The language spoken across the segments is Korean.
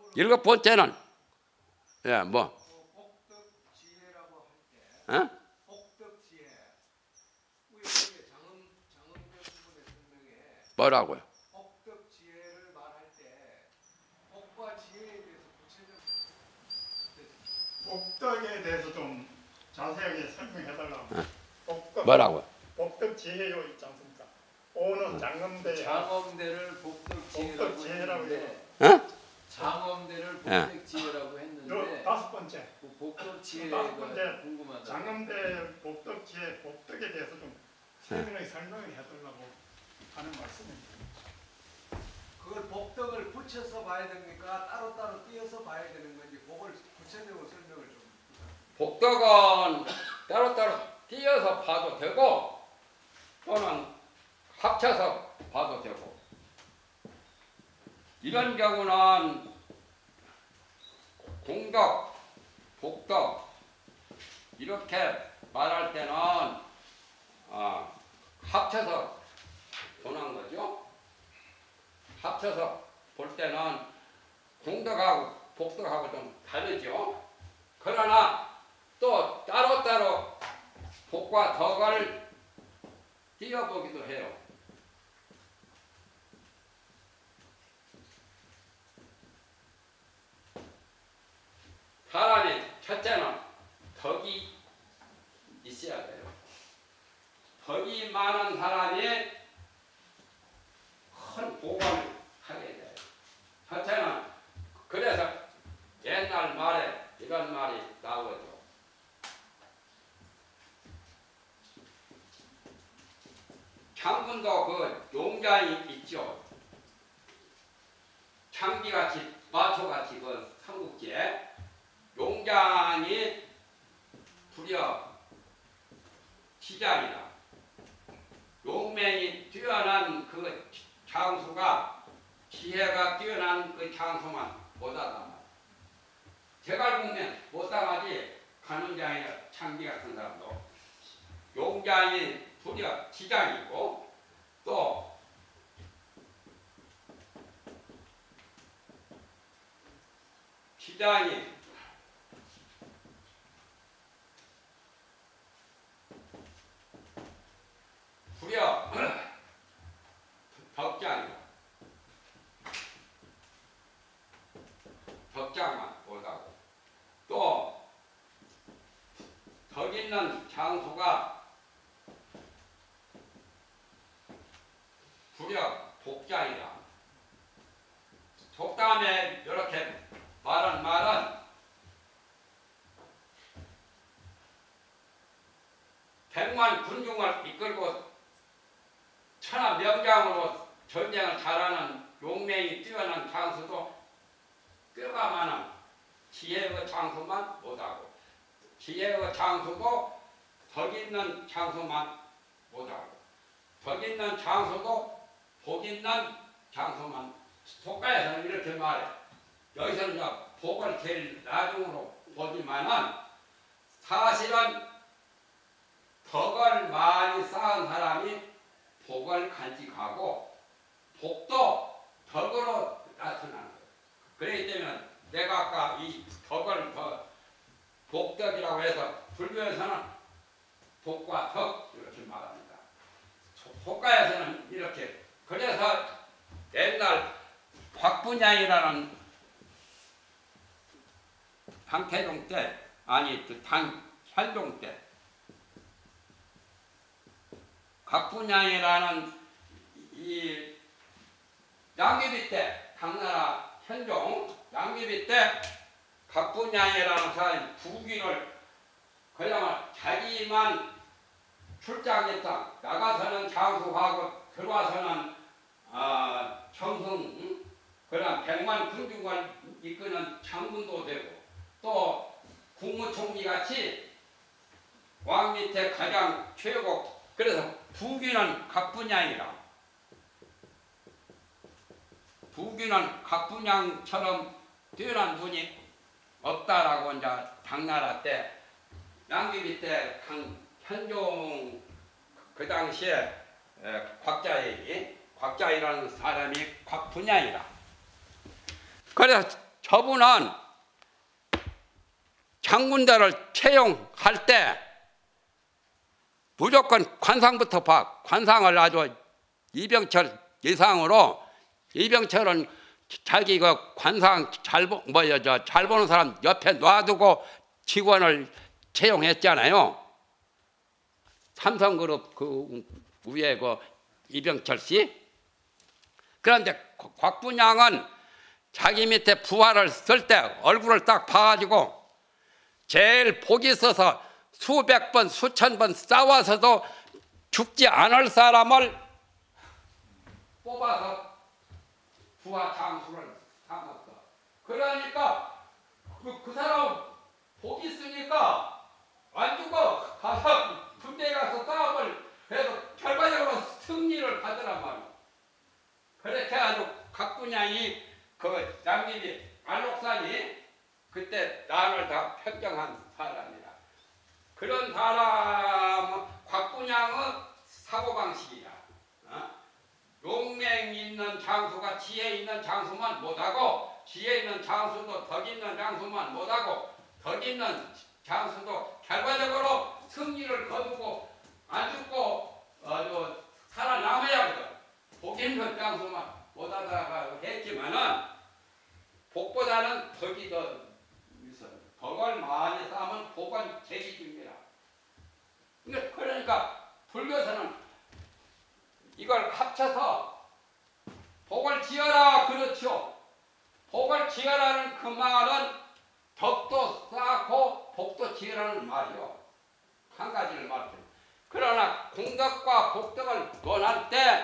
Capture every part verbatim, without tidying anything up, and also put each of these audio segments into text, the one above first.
일곱 번째는 예, 뭐? 복덕지혜라고 할 때, 어? 복덕지혜. 우리 장음 장음대 부분의 설명에 뭐라고요? 복덕지혜를 말할 때 복과 지혜에 대해서 구체적으로 복덕에 대해서 좀 자세하게 설명해 달라고. 어. 복덕. 뭐라고요? 복덕지혜요 있지 않습니까? 오는 장엄대. 장엄대를 복덕지혜라고 복덕지혜라고 했는데, 어? 장엄대를 예. 복덕지혜라고 요 했는데 다섯 번째. 그 복덕지혜가 다섯 번째 궁금하다. 장엄대 복덕지혜 복덕에 대해서 좀 세밀하게 설명을 해 달라고 하는 말씀입니다. 그걸 복덕을 붙여서 봐야 됩니까? 따로따로 띄어서 봐야 되는 건지 그걸 구체적으로 설명을 좀. 복덕은 따로따로 띄어서 봐도 되고 또는 합쳐서 봐도 되고 이런 경우는 공덕, 복덕 이렇게 말할 때는 어, 합쳐서 보는 거죠. 합쳐서 볼 때는 공덕하고 복덕하고 좀 다르죠. 그러나 또 따로따로 복과 덕을 띄어보기도 해요. 사람이 첫째는 덕이 있어야 돼요. 덕이 많은 사람이 큰 복을 하게 돼요. 첫째는 그래서 옛날 말에 이런 말이 나오죠. 창군도 그 용장이 있죠. 창기같이 마초같이 그 삼국지에 용장이 부려 치장이라 용맹이 뛰어난 그 장수가 지혜가 뛰어난 그 장수만 못하다. 제갈 보면 못하가지 간운장이나 창기 같은 사람도 용장이 부려 치장이고 또 치장이 부려 덕장이고 덕장만 못하고 또 덕 있는 장수가 부려 복장이다. 속담에 이렇게 말한 말은 백만 군중을 이끌고 천하 명장으로 전쟁을 잘하는 용맹이 뛰어난 장수도 뼈가 많은 지혜의 장수만 못하고 지혜의 장수도 덕 있는 장수만 못하고 덕 있는 장수도 복 있는 장수만 속가에서는 이렇게 말해. 여기서는 복을 제일 나중으로 보지만은 사실은 덕을 많이 쌓은 사람이 복을 간직하고 복도 덕으로 나타나는 거예요. 그렇기 때문에 내가 아까 이 덕을 더 복덕이라고 해서 불교에서는 복과 덕 이렇게 말합니다. 속가에서는 이렇게. 그래서 옛날 곽분양이라는 당태종 때 아니 당현종 때 곽분양이라는 이 양귀비 때 당나라 현종 양귀비 때 곽분양이라는 사람이 부귀를 그야말로 자기만 출장했다. 나가서는 장수하고 들어와서는 아, 정성 그런 백만 군중을 이끄는 장군도 되고 또 국무총리 같이 왕 밑에 가장 최고. 그래서 부귀는 곽분양이라. 부귀는 곽분양처럼 뛰어난 분이 없다라고 이제 당나라 때 양귀비 때 현종 그 당시에 곽자이 곽자이라는 사람이 곽분양이라. 그래서 저분은 장군들을 채용할 때 무조건 관상부터 봐. 관상을 아주 이병철 이상으로, 이병철은 자기가 관상 잘, 보, 뭐야, 저, 잘 보는 사람 옆에 놔두고 직원을 채용했잖아요. 삼성그룹 그 위에 그 이병철 씨. 그런데 곽분양은 자기 밑에 부하를 쓸 때 얼굴을 딱 봐가지고 제일 복이 있어서 수백 번, 수천 번 싸워서도 죽지 않을 사람을 뽑아서 부하 장수를 삼았어. 그러니까 그, 그 사람 복이 있으니까 안 죽어. 가서 군대에 가서 싸움을 해서 결과적으로 승리를 하더란 말이야. 그렇게 아주 곽분양이 그 양귀비 안록산이 그때 난을 다 평정한 사람이다. 그런 사람은 곽분양의 사고방식이야. 어? 용맹 있는 장수가 지혜 있는 장수만 못하고, 지혜 있는 장수도 덕 있는 장수만 못하고, 덕 있는 장수도 결과적으로 승리를 거두고 안 죽고 아주 살아남아야 하거든. 복 있는 장수만 못하다가 했지만은 복보다는 덕이 더 있어. 덕을 많이 쌓으면 복은 제기 줍니다. 그러니까 불교에서는 이걸 합쳐서 복을 지어라 그렇죠. 복을 지어라는 그 말은 덕도 쌓고 복도 지으라는 말이요. 한 가지를 말해요. 그러나 공덕과 복덕을 논할 때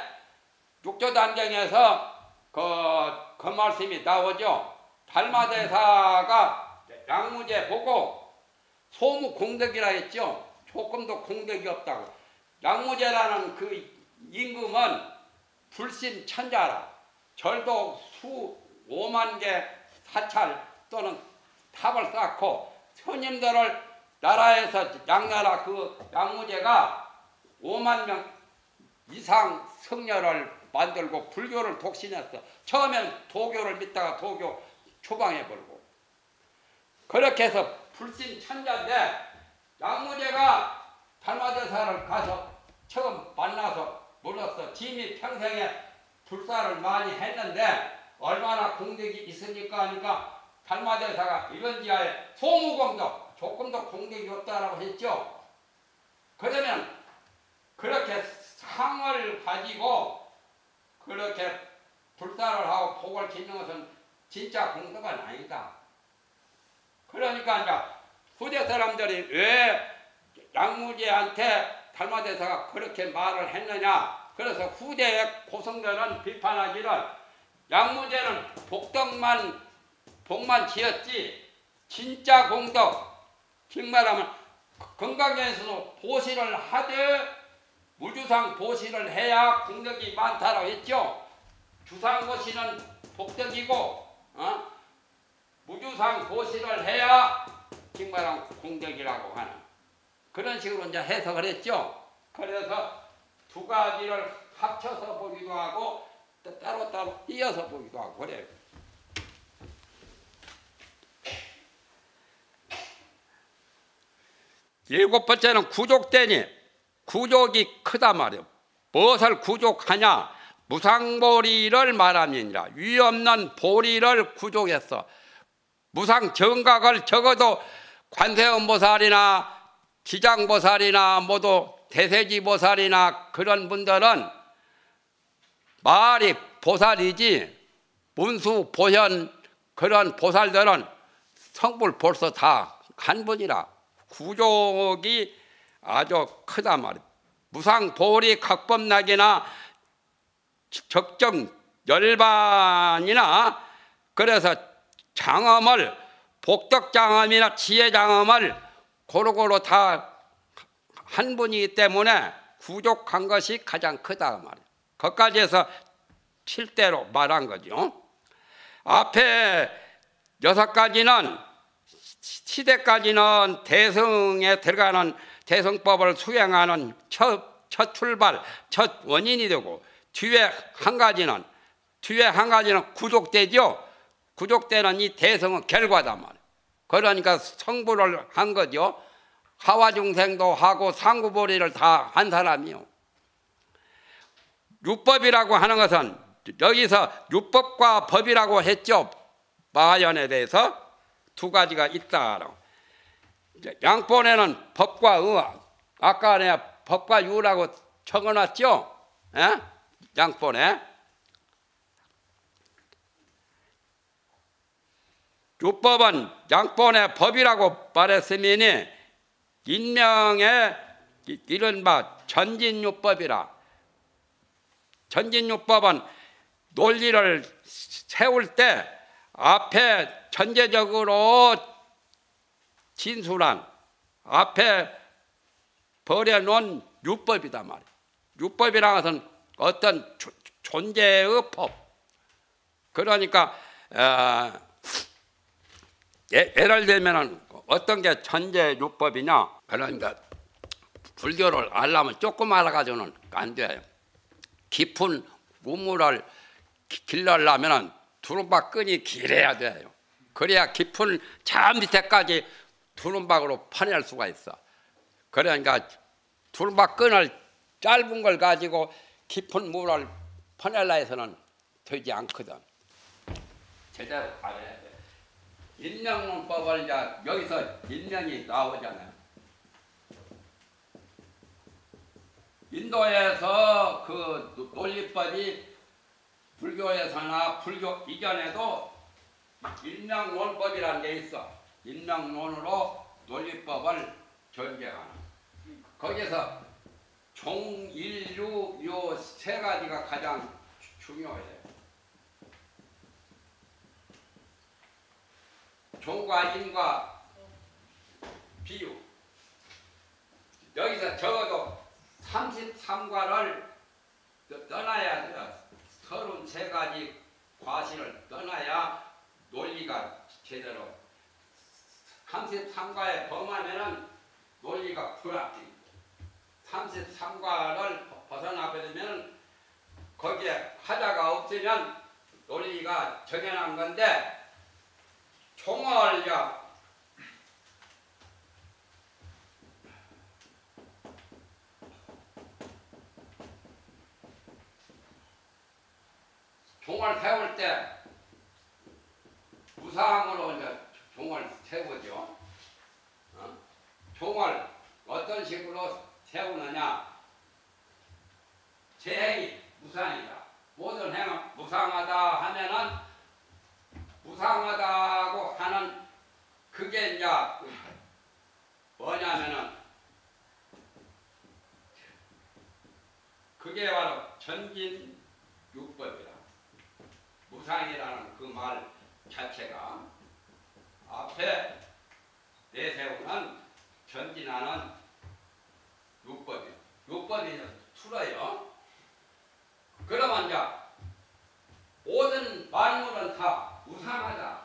육조단경에서 그, 그 말씀이 나오죠. 달마대사가 양무제 보고 소무 공덕이라 했죠. 조금도 공덕이 없다고. 양무제라는 그 임금은 불신 천자라. 절도 수 오만 개 사찰 또는 탑을 쌓고 스님들을 나라에서 양나라 그 양무제가 오만 명 이상 성녀를 만들고 불교를 독신했어. 처음에는 도교를 믿다가 도교 추방해버리고. 그렇게 해서 불신 천자인데 양무제가 달마대사를 가서 처음 만나서 물었어. 짐이 평생에 불사를 많이 했는데 얼마나 공덕이 있으니까 하니까 달마대사가 이런지하에 소무공덕, 조금도 공덕이 없다라고 했죠. 그러면 그렇게 상을 가지고 그렇게 불사를 하고 복을 짓는 것은 진짜 공덕은 아니다. 그러니까 이제 후대 사람들이 왜 양무제한테 달마대사가 그렇게 말을 했느냐. 그래서 후대의 고성들은 비판하기를 양무제는 복덕만 복만 지었지 진짜 공덕, 즉 말하면 건강에서도 보시를 하되 무주상 보시를 해야 공덕이 많다라고 했죠. 주상 보시는 복덕이고 어? 무주상 보시를 해야 즉 말하면 공덕이라고 하는 그런 식으로 이제 해석을 했죠. 그래서 두 가지를 합쳐서 보기도 하고 따로따로 띄어서 보기도 하고 그래요. 일곱 번째는 구족대니 구족이 크다 말이에요. 무엇을 구족하냐? 무상보리를 말함이니라. 위없는 보리를 구족했어. 무상정각을 적어도 관세음보살이나 지장보살이나 모두 대세지보살이나 그런 분들은 말이 보살이지 문수, 보현 그런 보살들은 성불 벌써 다 간 분이라. 구족이 아주 크다 말이야. 무상보리 각법락이나 적정 열반이나 그래서 장엄을 복덕장엄이나 지혜장엄을 고루고루 다 한 분이기 때문에 구족한 것이 가장 크다 말이야. 거기까지 해서 칠대로 말한 거죠. 앞에 여섯 가지는 시대까지는 대성에 들어가는 대성법을 수행하는 첫, 첫 출발, 첫 원인이 되고 뒤에 한 가지는 뒤에 한 가지는 구족대죠. 구족되는 이 대성은 결과단 말이에요. 그러니까 성불을 한 거죠. 하와중생도 하고 상구보리를 다 한 사람이요. 율법이라고 하는 것은 여기서 율법과 법이라고 했죠. 마연에 대해서 두 가지가 있다. 양본에는 법과 의학, 아까 내가 법과 유라고 적어놨죠. 에? 양본에. 율법은 양본의 법이라고 말했으니 인명의 이른바 전진율법이라. 전진율법은 논리를 세울 때 앞에 전제적으로 진술한 앞에 버려놓은 율법이다 말이에요. 율법이라는 것은 어떤 조, 존재의 법. 그러니까 어, 예, 예를 들면 어떤 게 전제율법이냐. 그러니까 불교를 알려면 조금 알아가지고는 안 돼요. 깊은 우물을 길러려면 두루박 끈이 길어야 돼요. 그래야 깊은 저 밑에까지 두루박으로 파낼 수가 있어. 그러니까 두루박 끈을 짧은 걸 가지고 깊은 물을 파낼라 해서는 되지 않거든. 제대로 알아야 돼. 인명론법을 이제 여기서 인명이 나오잖아요. 인도에서 그 논리법이 불교에서나 불교 이전에도 인명론법이라는 게 있어. 인명론으로 논리법을 전개하는. 거기서 종일류 요 세 가지가 가장 중요해요. 종과 인과 비유. 여기서 적어도 삼십삼 과를 떠나야 돼요. 서른세 가지 과실을 떠나야 논리가 제대로. 삼십삼 과에 범하면은 논리가 불합리고, 삼십삼 과를 벗어나 버리면 거기에 하자가 없으면 논리가 정연한 건데, 종을 종을 세울 때 무상으로 이제 종을 세우죠. 어? 종을 어떤 식으로 세우느냐? 제행이 무상이다. 모든 행은 무상하다 하면은 무상하다고 하는 그게 이제 뭐냐면은 그게 바로 전진율법이다. 무상이라는 그 말 자체가 앞에 내세우는 전진하는 율법이에요. 율법이 틀어요. 그러면 이제 모든 만물은 다 무상하다.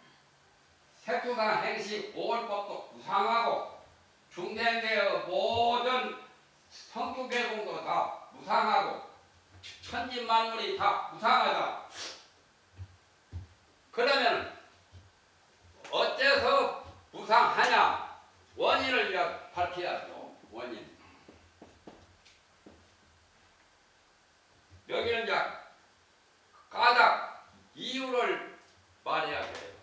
색수상 행식 오월법도 무상하고, 중생계의 모든 성주계공도 다 무상하고, 천지만물이 다 무상하다. 그러면 어째서 무상하냐? 원인을 밝혀야죠. 원인. 여기는 이제 까닭 이유를 말해야 돼요.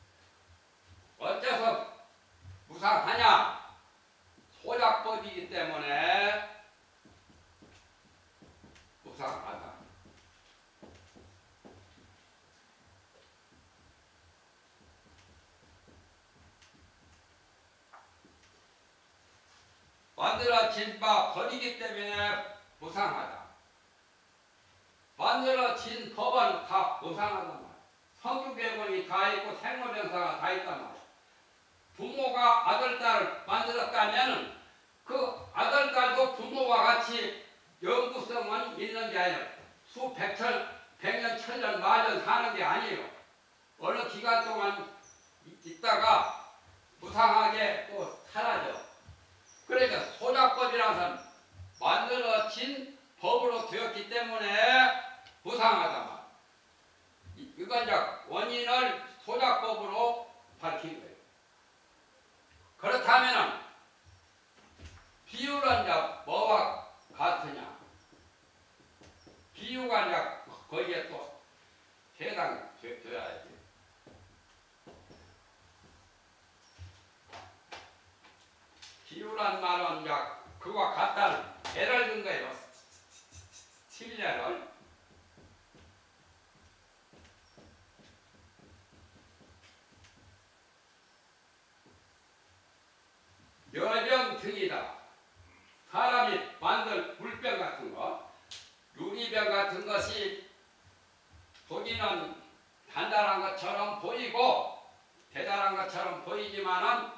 어째서 무상하냐? 소작법이기 때문에 무상하다. 만들어진 바 법이기 때문에 무상하다. 만들어진 법은 다 무상하단 말이야. 성주계본이 다 있고 생로병사가 다 있단 말이야. 부모가 아들, 딸을 만들었다면 그 아들, 딸도 부모와 같이 영구성은 있는 게 아니라 수백천, 백년, 천년, 만년 사는 게 아니에요. 어느 기간 동안 있다가 무상하게 또 사라져. 그러니까 소작법이라는 것은 만들어진 법으로 되었기 때문에 무상하다. 이건 이제 원인을 대단한 것처럼 보이지만은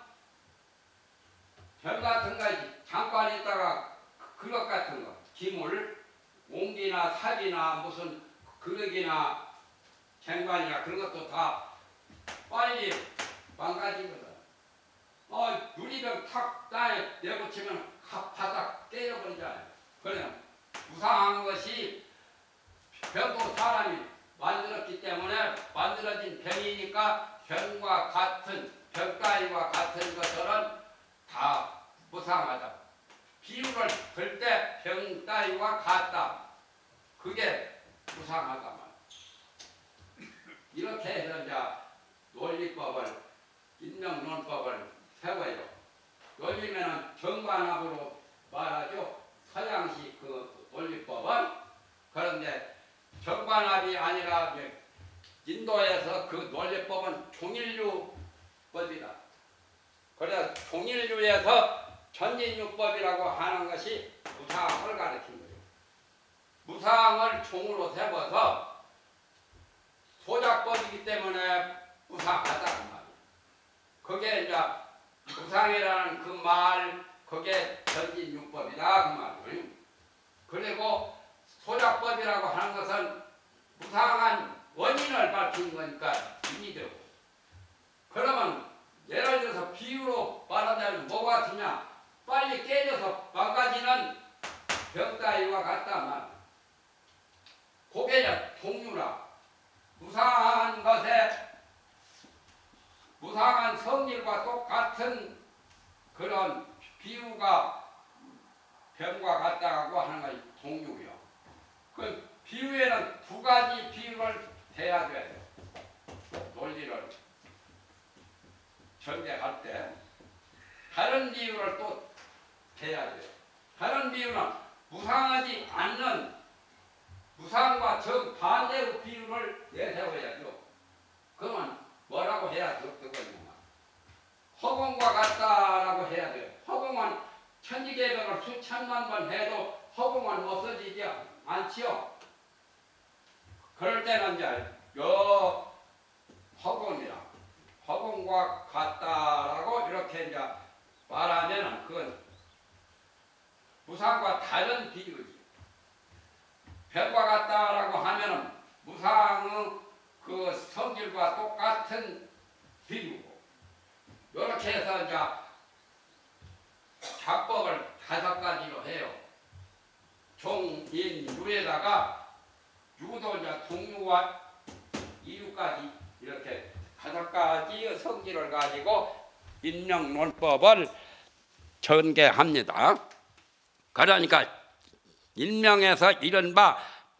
별 같은 거 잠깐 있다가 그릇 같은 거, 기물, 옹기나 삽이나 무슨 그릇이나 쟁반이나 그런 것도 다 빨리 망가지거든. 어, 유리병 탁 땅에 내붙이면 바닥 깨져버리잖아요. 그래 무상한 것이 병도 사람이 만들었기 때문에 만들어진 병이니까 병과 같은 병 따위와 같은 것들은 다 무상하다. 비유를 들 때 병 따위와 같다. 그게 무상하다. 이렇게 해서 이제 논리법을 인명론법을 세워요. 요즘에는 정관합으로 말하죠. 서양식 그 논리법은. 그런데 정관합이 아니라 인도에서 그 논리법은 종일류법이다. 그래서 종일류에서 전진유법이라고 하는 것이 무상을 가르친 거예요. 무상을 종으로 세워서 소작법이기 때문에 무상하다 그 말이에요. 그게 이제 무상이라는 그 말, 그게 전진유법이다 그 말이에요. 그리고 소작법이라고 하는 것은 무상한 원인을 밝힌 거니까 인이 되고. 그러면 예를 들어서 비유로 말하자면 뭐가 같으냐? 빨리 깨져서 망가지는 병 따위와 같다 말. 그게 종류라. 무상한 것에 무상한 성질과 똑같은 그런 비유가 병과 같다고 하는 것이 종류요. 그 비유에는 두 가지 비유를 대야 돼요. 논리를 전개할 때 다른 비유를 또 대야 돼요. 다른 비유는 무상하지 않는 무상과 정반대의 비유를 내세워야죠. 그러면 뭐라고 해야 되겠냐? 허공과 같다라고 해야 돼요. 허공은 천지개벽을 수천만 번 해도 허공은 없어지지 않지요. 그럴 때는 이제 요 허공이라 허공과 같다라고 이렇게 이제 말하면은 그건 무상과 다른 비유지. 별과 같다라고 하면은 무상의 그 성질과 똑같은 비유고. 이렇게 해서 이제 작법을 다섯 가지로 해요. 종, 인, 유에다가 유도 이제 동유와 이유까지 이렇게 다섯 가지의 성질을 가지고 인명론법을 전개합니다. 그러니까 일명에서 이른바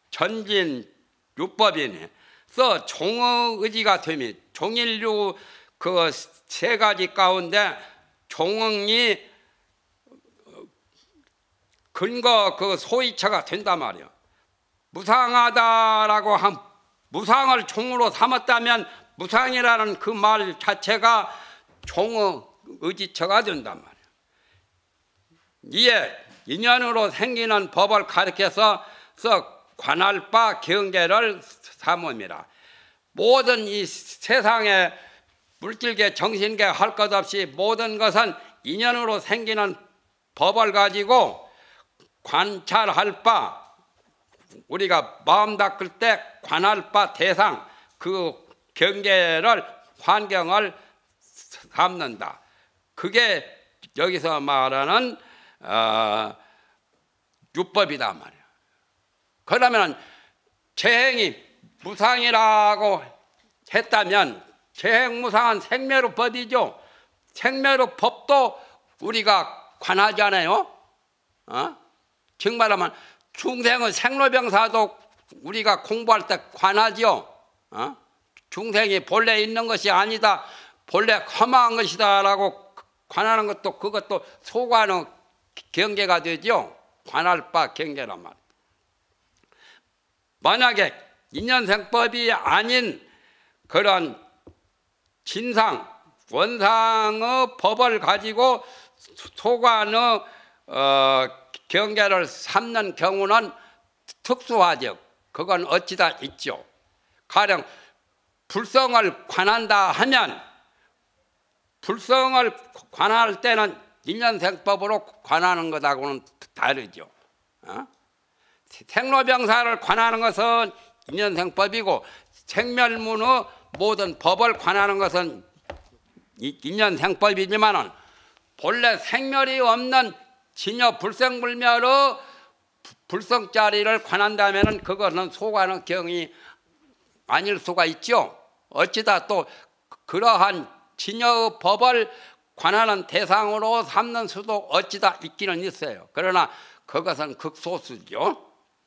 전진유법이니 써 종의 의지가 되면 종일류 그 세 가지 가운데 종응이 근거 그 소위처가 된단 말이야. 무상하다라고 한 무상을 종으로 삼았다면 무상이라는 그 말 자체가 종의 의지처가 된단 말이야. 이에 인연으로 생기는 법을 가르쳐서 관할 바 경계를 삼음이라. 모든 이 세상에 물질계 정신계 할 것 없이 모든 것은 인연으로 생기는 법을 가지고 관찰할 바, 우리가 마음 닦을 때 관할 바 대상, 그 경계를 환경을 삼는다. 그게 여기서 말하는 어, 유법이다 말이야. 그러면 재행이 무상이라고 했다면 재행무상한 생멸의 법이죠. 생멸의 법도 우리가 관하잖아요. 어? 즉 말하면 중생의 생로병사도 우리가 공부할 때 관하죠. 어? 중생이 본래 있는 것이 아니다, 본래 허망한 것이다 라고 관하는 것도 그것도 소관의 경계가 되죠. 관할 바 경계란 말이에요. 만약에 인연생법이 아닌 그런 진상, 원상의 법을 가지고 소관의 어, 경계를 삼는 경우는 특수하죠. 그건 어찌다 있죠. 가령 불성을 관한다 하면 불성을 관할 때는 인연생법으로 관하는 것하고는 다르죠. 어? 생로병사를 관하는 것은 인연생법이고 생멸문의 모든 법을 관하는 것은 인연생법이지만은 본래 생멸이 없는 진여 불생불멸의 불성자리를 관한다면은 그것은 소관의 경이 아닐 수가 있죠. 어찌다 또 그러한 진여의 법을 관하는 대상으로 삼는 수도 어찌다 있기는 있어요. 그러나 그것은 극소수죠.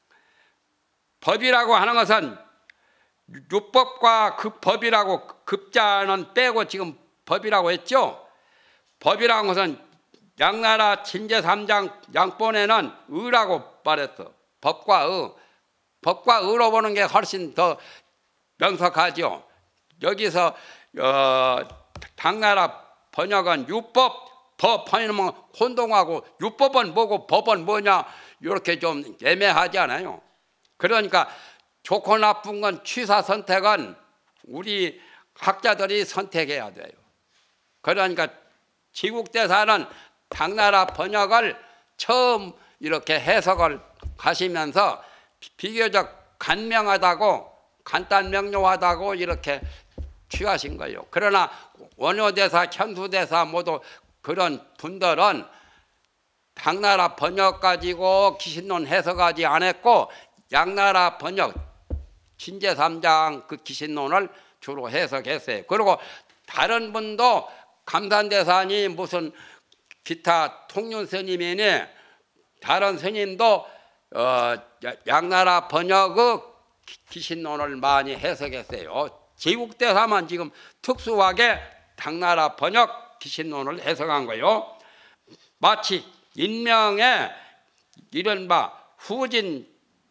법이라고 하는 것은 율법과 그 법이라고 급자는 빼고 지금 법이라고 했죠. 법이라는 것은 양나라 진제삼장 양본에는 의라고 말했어. 법과 의. 법과 의로 보는 게 훨씬 더 명석하죠. 여기서 어, 당나라 번역은 율법, 법 하면 혼동하고 율법은 뭐고 법은 뭐냐 이렇게 좀 애매하지 않아요. 그러니까 좋고 나쁜 건 취사 선택은 우리 학자들이 선택해야 돼요. 그러니까 지국대사는 당나라 번역을 처음 이렇게 해석을 하시면서 비교적 간명하다고 간단명료하다고 이렇게 취하신 거예요. 그러나 원효대사, 현수대사 모두 그런 분들은 당나라 번역 가지고 기신론 해석하지 않았고 양나라 번역 진제삼장 그 기신론을 주로 해석했어요. 그리고 다른 분도 감산대사니 무슨 기타 통륜 스님이니 다른 스님도 어, 양나라 번역의 기신론을 많이 해석했어요. 제국대사만 지금 특수하게 당나라 번역 기신론을 해석한 거예요. 마치 인명의 이른바 후진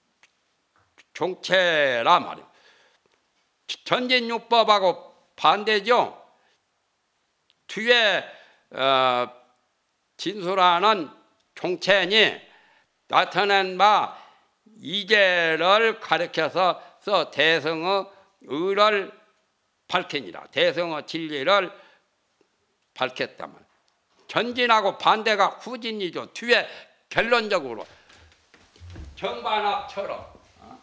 종체라 말이에요. 전진율법하고 반대죠. 뒤에 어, 진술하는 종체니 나타낸 바 이제를 가리켜서 대성의 의를 밝히니라. 대성의 진리를 밝혔다면 전진하고 반대가 후진이죠. 뒤에 결론적으로 정반합처럼 어?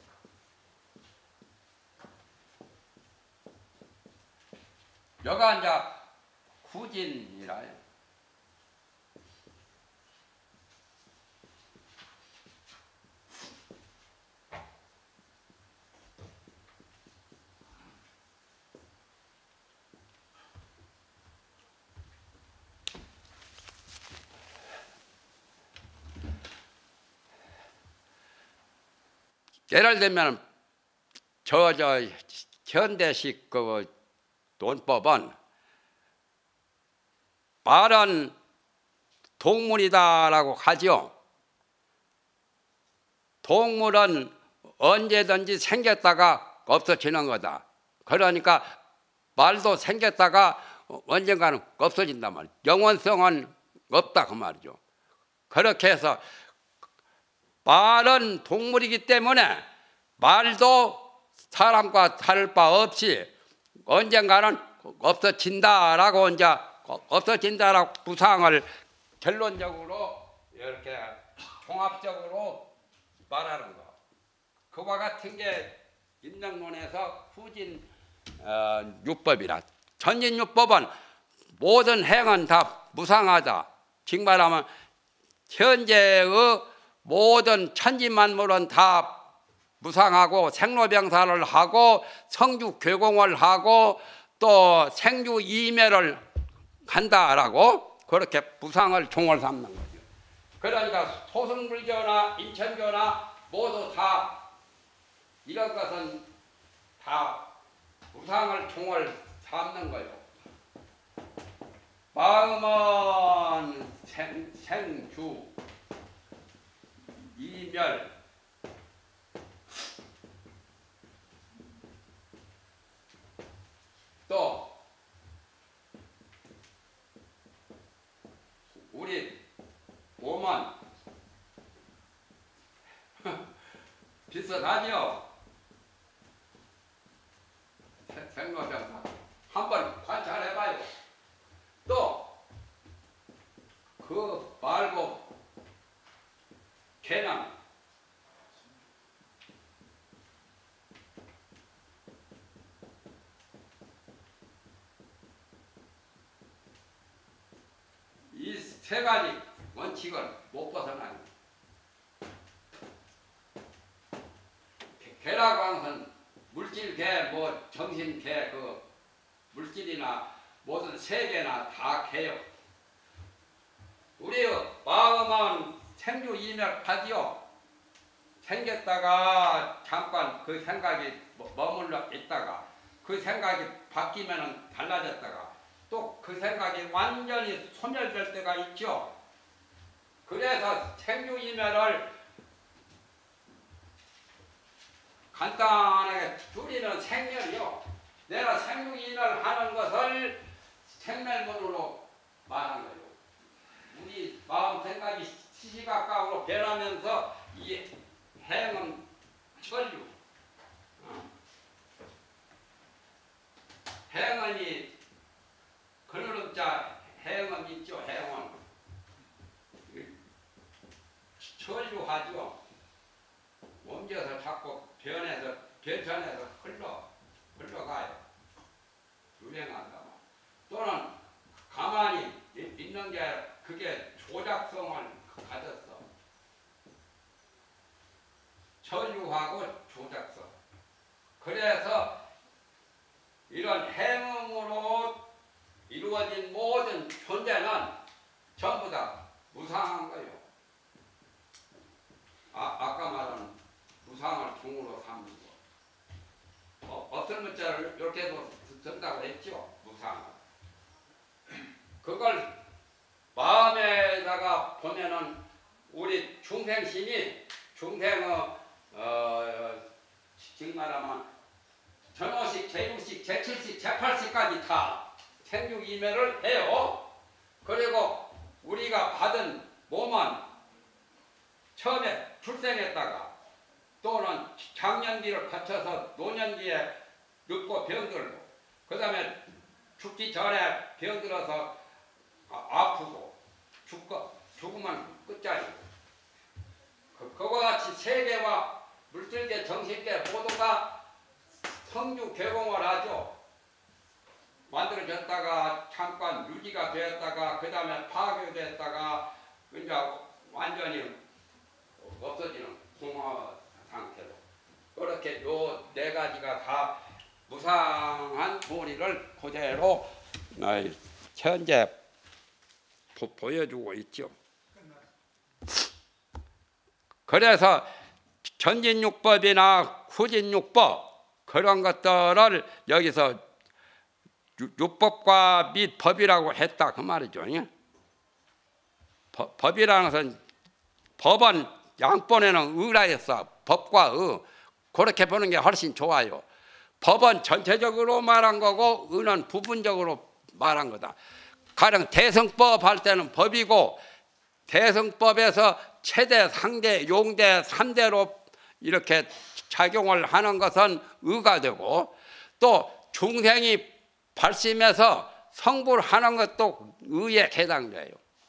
여가 이제 후진이라요. 예를 들면 저 저 현대식 그 논법은 말은 동물이다라고 하죠. 동물은 언제든지 생겼다가 없어지는 거다. 그러니까 말도 생겼다가 언젠가는 없어진단 말이에요. 영원성은 없다 그 말이죠. 그렇게 해서 말은 동물이기 때문에 말도 사람과 다를 바 없이 언젠가는 없어진다라고 이제 없어진다라고 부상을 결론적으로 이렇게 종합적으로 말하는 거. 그와 같은 게 인명론에서 후진 어, 율법이라. 전진 율법은 모든 행은 다 무상하다. 즉 말하면 현재의 모든 천지만물은 다 무상하고 생로병사를 하고 성주괴공을 하고 또 생주이멸을 한다라고 그렇게 무상을 종을 삼는 거죠. 그러니까 소승불교나 인천교나 모두 다 이런 것은 다 무상을 종을 삼는 거예요. 마음은 생, 생주 이멸 또 우리 몸은 비슷하죠? 생로병사 한번 관찰해봐요. 그 말고 걔는 이 세 가지 원칙을 못 벗어나요. 개라고 하는 것은 물질개, 뭐 정신개, 그 물질이나 모든 세계나 다 개요. 우리의 마음은 생주이멸하지요. 생겼다가 잠깐 그 생각이 머물러 있다가 그 생각이 바뀌면 달라졌다가 또 그 생각이 완전히 소멸될 때가 있죠. 그래서 생주이멸을 간단하게 줄이면 생멸이요. 내가 생주이멸 하는 것을 생멸문으로 말한 거예요. 우리 마음 생각이 시시각각으로 변하면서 이 행은 천류. 어. 행은이 그늘음자 행은 있죠. 행은 천류하죠. 옮겨서 자꾸 변해서 변천해서 흘러 흘러가요. 유행한다. 또는 가만히 있는 게 그게 조작성을 가졌어. 천류하고 조작성. 그래서 이런 행음으로 이루어진 모든 존재는 전부 다 무상한 거예요. 아, 아까 말한 무상을 종으로 삼는 거. 어, 어떤 문자를 이렇게도 쓴다고 했죠. 무상을. 그걸 마음에다가 보면은 우리 중생심이 중생의 어, 지금 말하면 전오식, 제육식, 제칠식, 제팔식까지 다 생육이멸을 해요. 그리고 우리가 받은 몸은 처음에 출생했다가 또는 장년기를 거쳐서 노년기에 늙고 병들고 그 다음에 죽기 전에 병들어서 아프고 죽고, 죽으면 끝장이고 그, 그와 같이 세계와 물질계, 정신계 모두가 성주 개공을 하죠. 만들어졌다가 잠깐 유지가 되었다가 그 다음에 파괴됐다가 이제 완전히 없어지는 공허 상태로 그렇게 요 네 가지가 다 무상한 도리를 그대로 현재 보, 보여주고 있죠. 그래서 전진육법이나 후진육법 그런 것들을 여기서 율법과 및 법이라고 했다 그 말이죠. 법, 법이라는 것은 법은 양본에는 의라 했어. 법과 의 그렇게 보는 게 훨씬 좋아요. 법은 전체적으로 말한 거고 의는 부분적으로 말한 거다. 가령 대성법 할 때는 법이고 대성법에서 최대, 상대, 용대, 삼대로 이렇게 작용을 하는 것은 의가 되고 또 중생이 발심해서 성불 하는 것도 의에 해당돼요.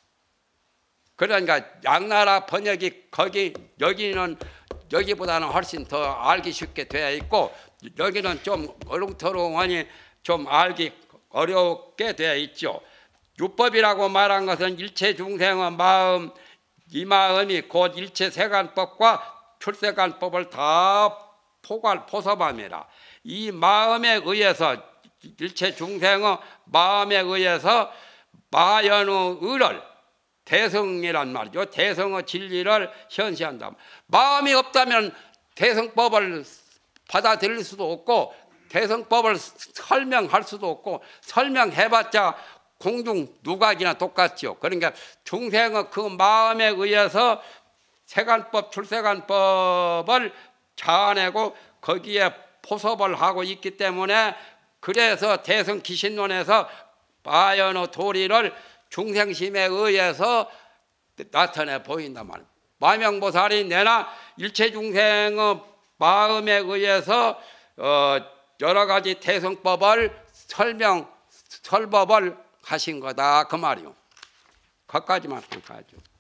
그러니까 양나라 번역이 거기 여기는 여기보다는 훨씬 더 알기 쉽게 되어 있고 여기는 좀 어롱터롱하니 좀 알기 어렵게 되어 있죠. 율법이라고 말한 것은 일체 중생의 마음, 이 마음이 곧 일체 세간법과 출세간법을 다 포괄 포섭함이라. 이 마음에 의해서 일체 중생의 마음에 의해서 마연의 의를 대성이란 말이죠. 대성의 진리를 현시한다. 마음이 없다면 대성법을 받아들일 수도 없고 대성법을 설명할 수도 없고 설명해봤자 공중 누각이나 똑같죠. 그러니까 중생의 그 마음에 의해서 세간법, 출세간법을 자아내고 거기에 포섭을 하고 있기 때문에 그래서 대성기신론에서 마연의 도리를 중생심에 의해서 나타내 보인단 말이에요. 마명보살이 내나 일체 중생의 마음에 의해서 어 여러 가지 대성법을 설명, 설법을 하신 거다 그 말이요. 거기까지만 한 가지고.